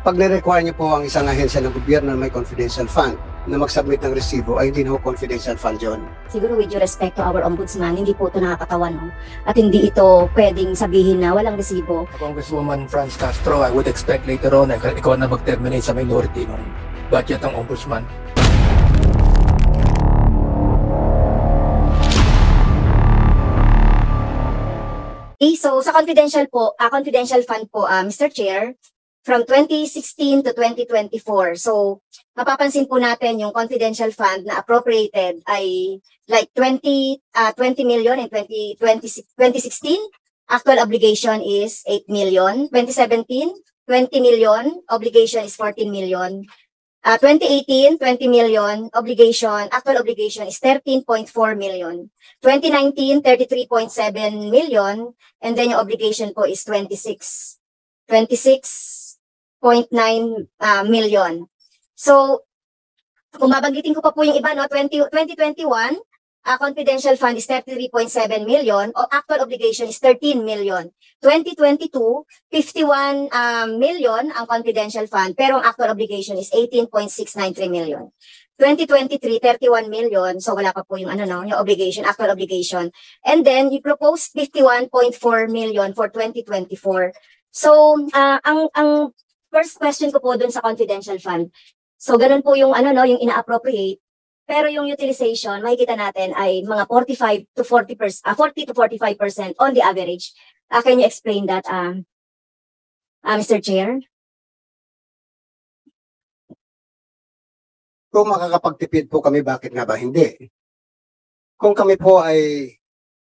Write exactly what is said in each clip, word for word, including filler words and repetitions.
Pag na-require niyo po ang isang ahensya ng gobyerno na may confidential fund na mag-submit ng resibo, ay hindi na po confidential fund yun. Siguro with due respect to our ombudsman, hindi po ito nakakatawa, no? At hindi ito pwedeng sabihin na walang resibo. Congresswoman Franz Castro, I would expect later on na ikaw na mag-terminate sa minority ng budget ng ombudsman. Okay, so sa confidential po, uh, confidential fund po, uh, Mister Chair, from twenty sixteen to twenty twenty-four. So, mapapansin po natin yung confidential fund na appropriated ay like twenty, uh, twenty million in twenty sixteen. Actual obligation is eight million. twenty seventeen, twenty million. Obligation is fourteen million. Uh, twenty eighteen, twenty million. Obligation, actual obligation is thirteen point four million. twenty nineteen, thirty-three point seven million. And then yung obligation po is twenty-six. twenty-six point nine uh, million. So, kung babanggitin ko pa po yung iba, no, twenty, twenty twenty-one, uh, confidential fund is thirty-three point seven million, o actual obligation is thirteen million. twenty twenty-two, fifty-one uh, million ang confidential fund, pero ang actual obligation is eighteen point six nine three million. twenty twenty-three, thirty-one million, so wala pa po yung ano no, yung obligation, actual obligation. And then, you proposed fifty-one point four million for twenty twenty-four. So, uh, ang ang first question ko po dun sa confidential fund. So, ganun po yung ano no, yung ina-appropriate. Pero yung utilization, makikita natin ay mga forty-five to forty percent, uh, forty to forty-five percent on the average. Uh, can you explain that, um, uh, Mister Chair? Kung makakapagtipid po kami, bakit nga ba hindi? Kung kami po ay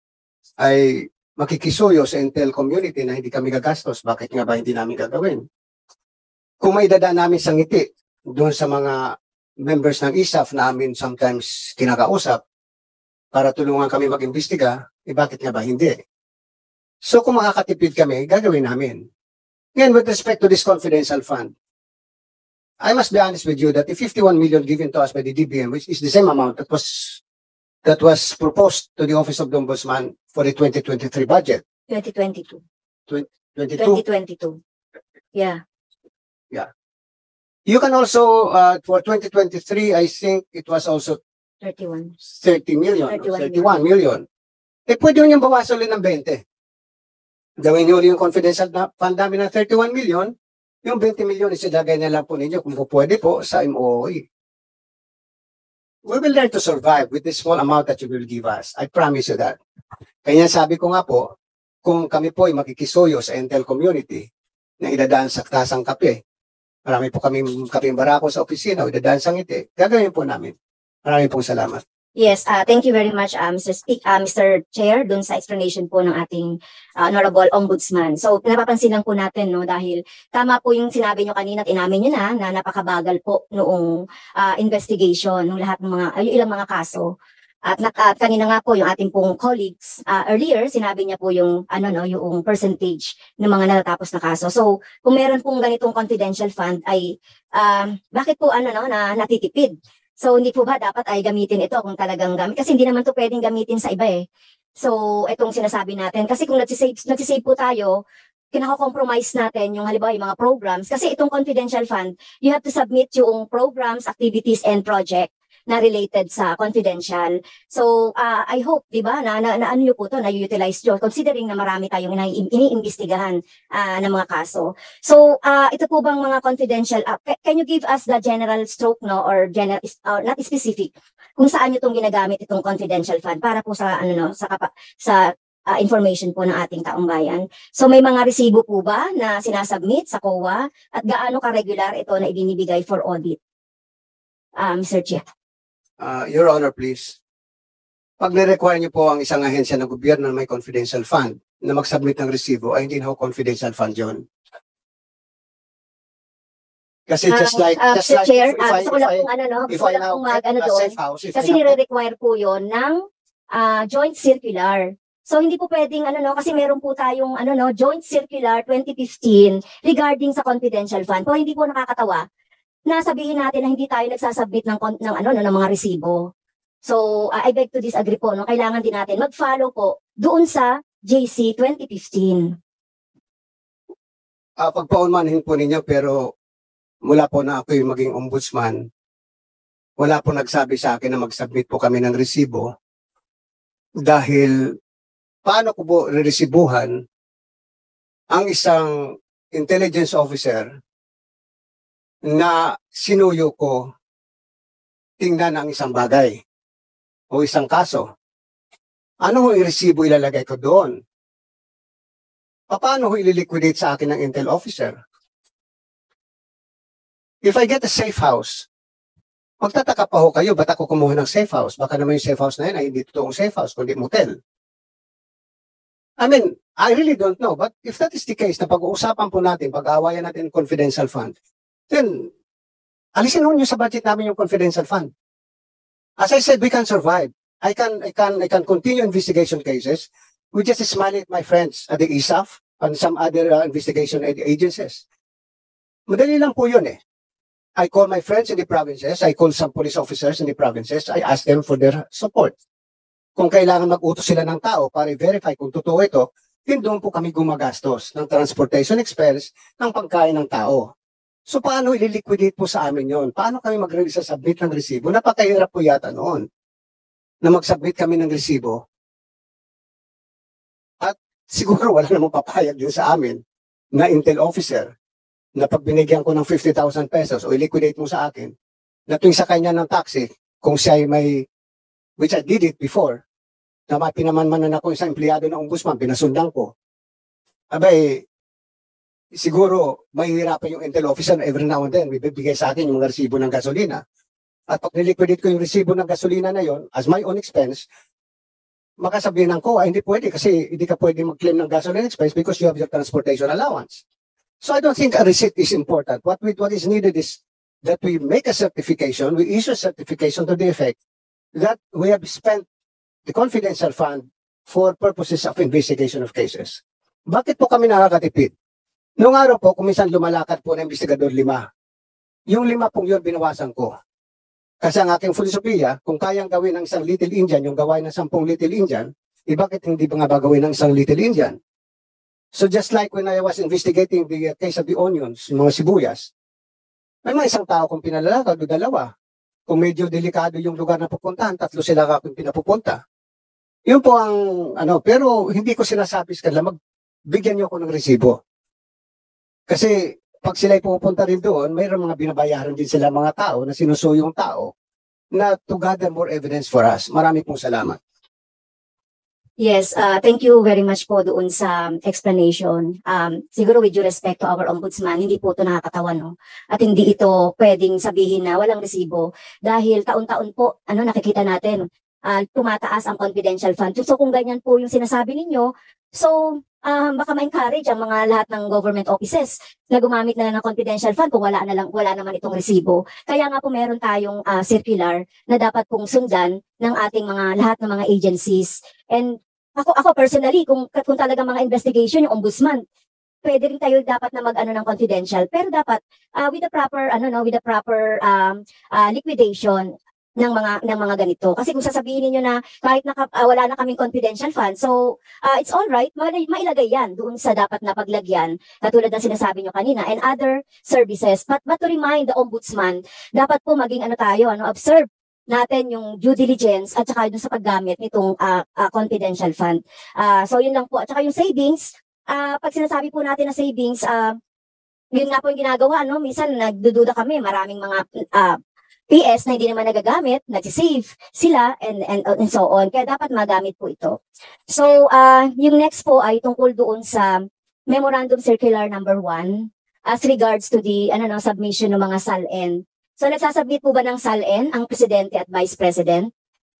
ay makikisuyo sa Intel community na hindi kami gagastos, bakit nga ba hindi namin gagawin? Kung may dadaan namin sa ngiti doon sa mga members ng I S A F namin sometimes kinakausap para tulungan kami mag-imbestiga, eh bakit nga ba hindi? So kung makakatipid kami, gagawin namin. Ngayon, with respect to this confidential fund, I must be honest with you that the fifty-one million given to us by the D B M, which is the same amount that was that was proposed to the Office of the Ombudsman for the twenty twenty-three budget. twenty twenty-two. twenty-two? twenty twenty-two. Yeah. Yeah. You can also, uh, for twenty twenty-three, I think it was also thirty-one. thirty million, thirty-one thirty-one million. Eh, pwede nyo yung bawasan ulit ng twenty. Gawin nyo ulit yung confidential na fund namin ng thirty-one million, yung twenty million isilagay na lang po ninyo kung po pwede po sa M O O E. We will learn to survive with this small amount that you will give us. I promise you that. Kaya sabi ko nga po, kung kami po ay makikisuyo sa Intel community na idadaan sa tasang kape, marami po kami kaping barako sa opisina o idadaan sa ngiti, gagawin po namin. Maraming pong salamat. Yes, uh, thank you very much, uh, Mister Speak, uh, Mister Chair, dun sa explanation po ng ating uh, Honorable Ombudsman. So, napapansin lang po natin, no, dahil tama po yung sinabi nyo kanina at inamin nyo na, na napakabagal po noong uh, investigation, ng lahat ng mga, uh, yung ilang mga kaso. At, at kanina nga po yung ating pong colleagues, uh, earlier, sinabi niya po yung, ano no, yung percentage ng mga natatapos na kaso. So, kung meron pong ganitong confidential fund ay, um, bakit po ano no, na natitipid? So, hindi po ba dapat ay gamitin ito kung talagang gamit? Kasi hindi naman to pwedeng gamitin sa iba eh. So, itong sinasabi natin. Kasi kung nagsisave, nagsisave po tayo, kinaka-compromise natin yung halimbawa yung mga programs. Kasi itong confidential fund, you have to submit yung programs, activities, and project na related sa confidential. So, uh, I hope, di ba, na, na, na ano nyo po to, na-utilize nyo, considering na marami tayong iniimbestigahan uh, ng mga kaso. So, uh, ito po bang mga confidential, uh, can you give us the general stroke, no, or general, uh, not specific, kung saan nyo itong ginagamit itong confidential fund para po sa, ano no, sa, kapa, sa uh, information po ng ating taong bayan. So, may mga resibo po ba na sinasubmit sa C O A at gaano ka-regular ito na ibinibigay for audit? Uh, Mister Chair. Uh, Your Honor, please. Pag na-require niyo po ang isang ahensya ng gobyerno na may confidential fund na mag-submit ng resibo, ay hindi na ho confidential fund yun. Kasi just like, uh, uh, just like, Chair, if uh, I, gusto ko if lang I, kung ano, no, if gusto ko I lang now kung mag, ano get a doon, safe house, if kasi I now, nire-require po yun ng uh, joint circular. So, hindi po pwedeng, ano, no, kasi meron po tayong, ano, no, joint circular twenty fifteen regarding sa confidential fund. So, hindi po nakakatawa na sabihin natin na hindi tayo nagsasubmit ng, ng, ano, no, ng mga resibo. So, uh, I beg to disagree po, no? Kailangan din natin mag-follow po doon sa J C twenty fifteen. uh, pagpaunmanhin po ninyo, pero mula po na ako yung maging ombudsman, wala po nagsabi sa akin na mag-submit po kami ng resibo dahil paano ko po reresibuhan ang isang intelligence officer na sinuyo ko tingnan ang isang bagay o isang kaso. Ano ho yung resibo ilalagay ko doon? Paano ho ililiquidate sa akin ng intel officer? If I get a safe house, magtataka pa ho kayo, ba't ako kumuha ng safe house? Baka naman yung safe house na yun ay hindi totoong safe house, kundi motel. I mean, I really don't know. But if that is the case, na pag-uusapan po natin, pag-aawayan natin confidential fund, then alisin ho nyo sa budget namin yung confidential fund. As I said, we can survive. I can, I can, I can continue investigation cases. We just smile at my friends at the I S A F and some other uh, investigation agencies. Madali lang po yun eh. I call my friends in the provinces, I call some police officers in the provinces, I ask them for their support. Kung kailangan mag-utos sila ng tao para i-verify kung totoo ito, din doon po kami gumagastos ng transportation expense ng pagkain ng tao. So paano ililiquidate po sa amin yon? Paano kami mag-submit ng resibo? Napakahirap po yata noon na mag-submit kami ng resibo. At siguro wala namang papayag din sa amin na intel officer na pag binigyan ko ng fifty thousand pesos o i-liquidate mo sa akin, na tuwing sa kanya ng taxi, kung siya ay may, which I did it before, na mapinamanmanan ako isang empleyado ng ombudsman, pinasundan ko. Abay, siguro, mahihirapan yung intel officer na every now and then, bibigay sa akin yung mga resibo ng gasolina. At pag niliquidate ko yung resibo ng gasolina na yon as my own expense, makasabihin ko, ay hindi pwede kasi hindi ka pwede mag-claim ng gasoline expense because you have your transportation allowance. So I don't think a receipt is important. What we, what is needed is that we make a certification, we issue a certification to the effect that we have spent the confidential fund for purposes of investigation of cases. Bakit po kami nakakatipid? Noong araw po, kung minsan lumalakad po na investigador lima, yung lima pong yun binawasan ko. Kasi ang aking filosofiya, kung kayang gawin ng isang Little Indian, yung gawain ng sampung Little Indian, eh bakit hindi ba nga ba gawin ng isang Little Indian? So just like when I was investigating the case of the onions, yung mga sibuyas, may mga isang tao kung pinalalakad o dalawa. Kung medyo delikado yung lugar na pupuntahan, tatlo sila ka kung pinapupunta. Yun po ang, ano, pero hindi ko sinasabi sa kanila, magbigyan niyo ako ng resibo. Kasi pag sila'y pupunta rin doon, mayroong mga binabayaran din sila mga tao na sinusuyo yung tao na to gather more evidence for us. Marami pong salamat. Yes, uh, thank you very much po doon sa explanation. Um, siguro with due respect to our ombudsman, hindi po ito nakakatawa, no? At hindi ito pwedeng sabihin na walang resibo dahil taon-taon po, ano, nakikita natin, uh, tumataas ang confidential fund. So kung ganyan po yung sinasabi ninyo, so um, baka ma-encourage ang mga lahat ng government offices na gumamit na lang ng confidential fund kung wala na lang, wala naman itong resibo. Kaya nga po meron tayong uh, circular na dapat pong sundan ng ating mga lahat ng mga agencies. And ako ako personally, kung kung talagang mga investigation yung ombudsman, pwede rin tayo dapat na mag-ano ng confidential, pero dapat uh, with the proper ano no, with the proper um, uh, liquidation ng mga ng mga ganito. Kasi kung sasabihin niyo na kahit naka, uh, wala na kaming confidential fund, so uh, it's all right, ma mailagay yan doon sa dapat na paglagyan, katulad ng sinasabi niyo kanina, and other services. But but to remind the ombudsman, dapat po maging ano tayo, ano, observe natin yung due diligence at saka dun sa paggamit nitong uh, uh, confidential fund. Uh, so yun lang po. At saka yung savings, uh, pag sinasabi po natin na savings, uh, yun nga po yung ginagawa, no? Minsan nagdududa kami, maraming mga uh, P S na hindi naman nagagamit, nagsisave sila and, and, and so on. Kaya dapat magamit po ito. So uh, yung next po ay tungkol doon sa Memorandum Circular number one as regards to the ano no, submission ng mga S A L N. So nagsasubmit po ba ng S A L N ang Presidente at Vice President?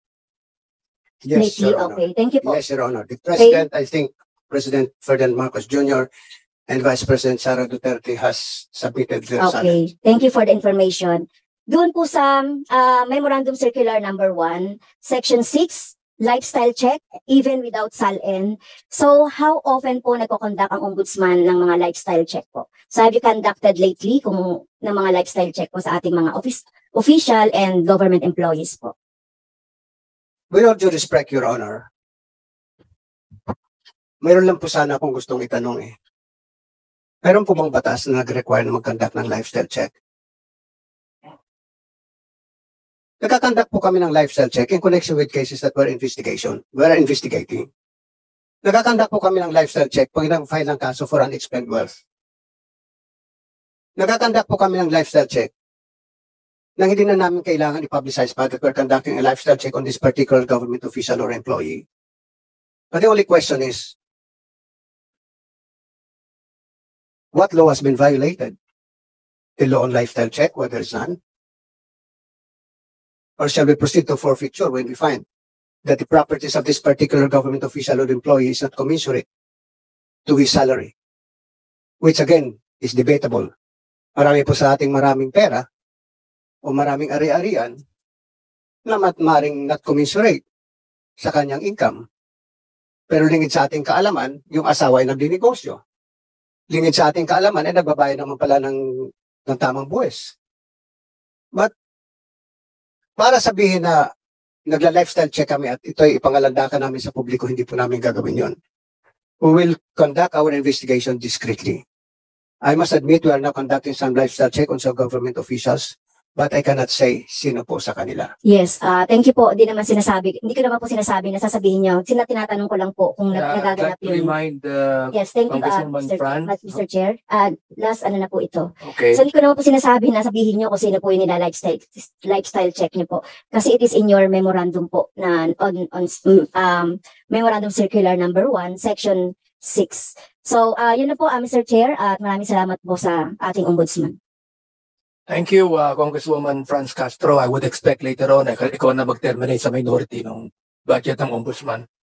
Yes, Lately? Your Honor. Okay, thank you po. Yes, Your Honor. The President, I think President Ferdinand Marcos Junior and Vice President Sara Duterte has submitted their S A L N. Okay, thank you for the information. Doon po sa uh, Memorandum Circular number one, Section six, lifestyle check, even without S A L N. So, how often po nagko-conduct ang ombudsman ng mga lifestyle check po? So, have you conducted lately kung ng mga lifestyle check po sa ating mga office, official and government employees po? With all due respect, Your Honor, mayroon lang po sana akong gustong itanong eh. Mayroon po bang batas na nag-require na mag-conduct ng lifestyle check? Nagkakandak po kami ng lifestyle check in connection with cases that were investigation. We are investigating. Nagkakandak po kami ng lifestyle check pag nag-file ng kaso for unexplained wealth. Nagkakandak po kami ng lifestyle check nang hindi na namin kailangan i-publicize pa that we're conducting a lifestyle check on this particular government official or employee. But the only question is, what law has been violated? The law on lifestyle check, whether it's none? Or shall we proceed to forfeiture when we find that the properties of this particular government official or employee is not commensurate to his salary? Which again, is debatable. Marami po sa ating maraming pera o maraming ari-arian na mat maring not commensurate sa kanyang income. Pero lingid sa ating kaalaman, yung asawa ay nagdinegosyo. Lingid sa ating kaalaman ay nagbabayad naman pala ng, ng tamang buwes. But para sabihin na nagla-lifestyle check kami at ito ay ipangalandakan namin sa publiko, hindi po namin gagawin yon. We will conduct our investigation discreetly. I must admit we are now conducting some lifestyle check on some government officials, but I cannot say sino po sa kanila. Yes, uh, thank you po. Hindi naman sinasabi, hindi ko naman po sinasabi na sasabihin niyo. Sina tinatanong ko lang po kung Uh, nag- I'd nagaganap like to yun. remind uh, Yes, thank you, uh, Congresswoman Mister Franz. uh, Mister Chair. Uh, last ano na po ito. okay. So hindi ko naman po sinasabi na sabihin niyo kung sino po yung nila lifestyle lifestyle check niyo po. Kasi it is in your memorandum po na on on um memorandum circular number one, section six. So uh, yun na po, uh, Mister Chair, at maraming salamat po sa ating ombudsman. Thank you, uh, Congresswoman Franz Castro. I would expect later on, ikaw na mag-terminate sa minority ng budget ng ombudsman.